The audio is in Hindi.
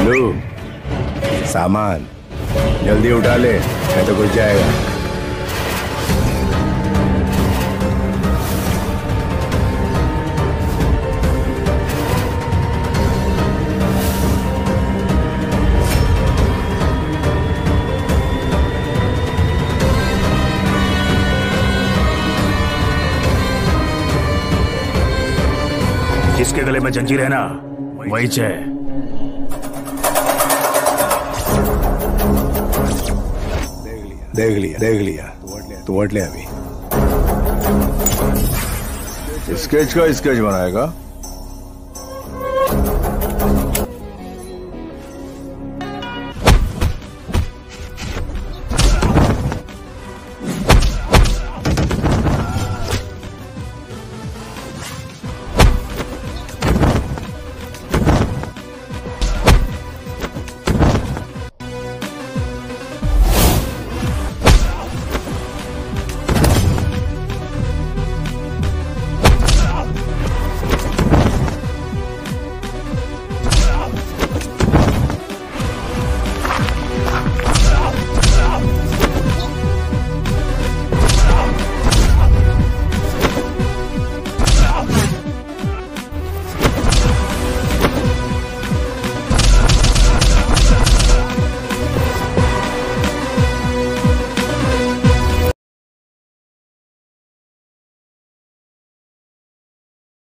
कल्लू, सामान जल्दी उठा ले, नहीं तो घुस जाएगा। जिसके गले में जंजीर है ना, वही है। देख लिया तू वट ले अभी। स्केच का स्केच बनाएगा।